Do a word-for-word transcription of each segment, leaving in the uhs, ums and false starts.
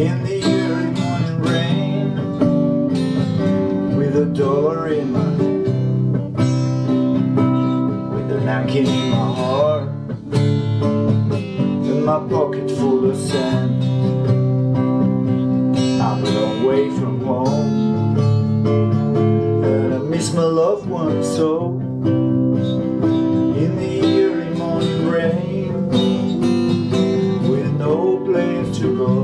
in the early morning rain, with a dollar in my hand, with a napkin in my heart, and my pocket full of sand. I'm a long way from home, and I miss my loved ones so. In the early morning rain, with no place to go.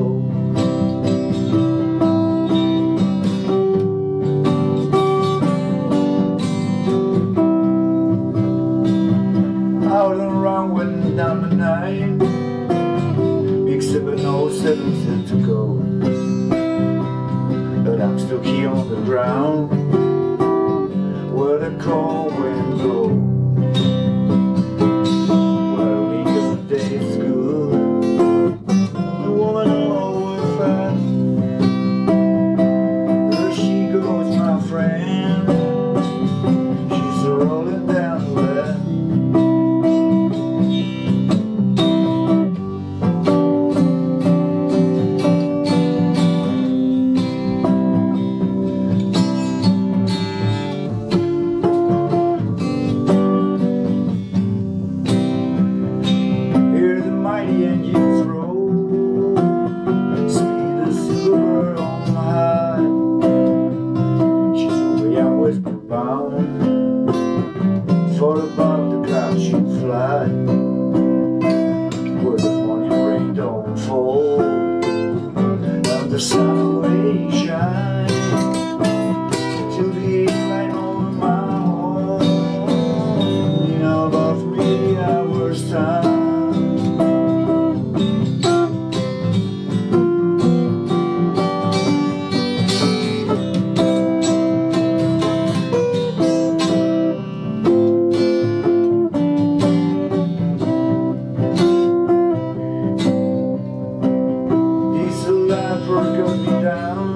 Out and around, went down the night, except an oh seven said to go. But I'm still here on the ground, where the cold wind blows. Where a week of the day at school, the woman always fast. There she goes, my friend, she's rolling down the left. The engines roll, speed the silver on high. She's away on westward bound, far above the clouds she'd fly, where the morning rain don't fall, and the sun away shines, till the light over my home, in about three hours time. Work me down,